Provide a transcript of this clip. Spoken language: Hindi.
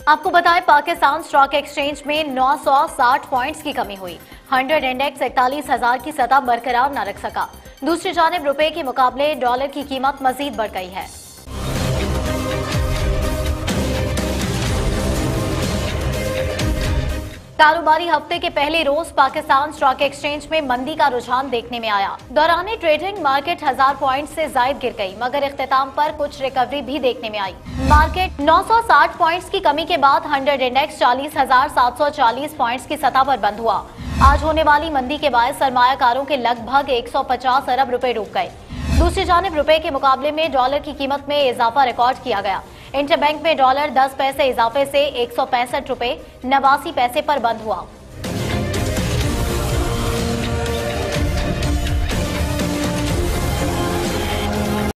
आपको बताएं, पाकिस्तान स्टॉक एक्सचेंज में 960 पॉइंट्स की कमी हुई। 100 इंडेक्स 41,000 की सतह बरकरार न रख सका। दूसरी जानिब रुपए के मुकाबले डॉलर की कीमत मजीद बढ़ गई है। कारोबारी हफ्ते के पहले रोज पाकिस्तान स्टॉक एक्सचेंज में मंदी का रुझान देखने में आया। दौरान ट्रेडिंग मार्केट 1000 पॉइंट से जायद गिर गई, मगर इख्तिताम पर कुछ रिकवरी भी देखने में आई। मार्केट 960 पॉइंट्स की कमी के बाद 100 इंडेक्स 40,740 पॉइंट्स की सतह पर बंद हुआ। आज होने वाली मंदी के बाद सरमायाकारों के लगभग 150 अरब रुपए डूब गए। दूसरी जानिब रुपए के मुकाबले में डॉलर की कीमत में इजाफा रिकॉर्ड किया गया। इंटरबैंक में डॉलर 10 पैसे इजाफे से 165 रुपए 89 पैसे पर बंद हुआ।